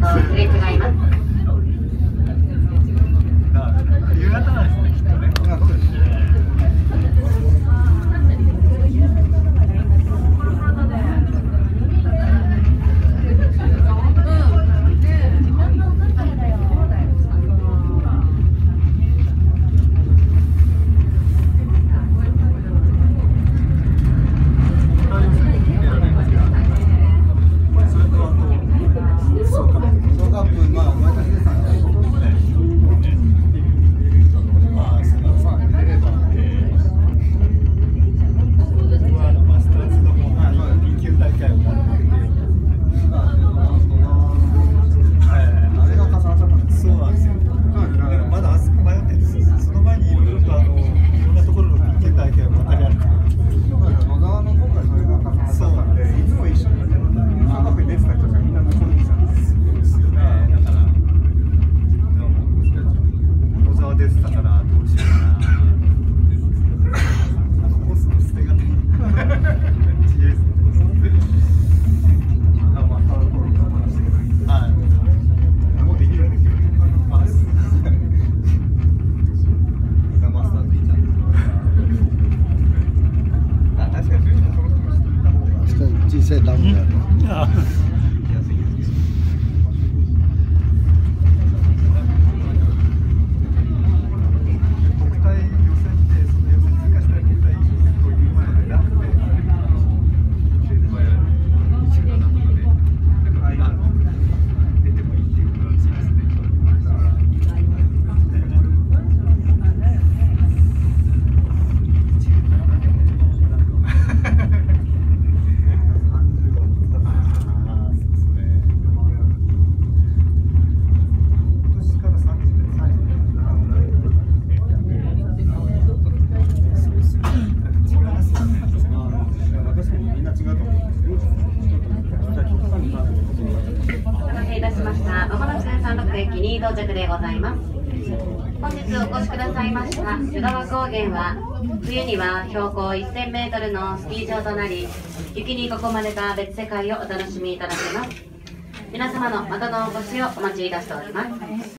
とすれ違います。 夕方なんですね、きっとね。 小さいダムだよね。 まもなく山麓駅に到着でございます。本日お越しくださいました湯川高原は冬には標高 1000m のスキー場となり、雪に囲まれた別世界をお楽しみいただけます。皆様のまたのお越しをお待ちいたしております。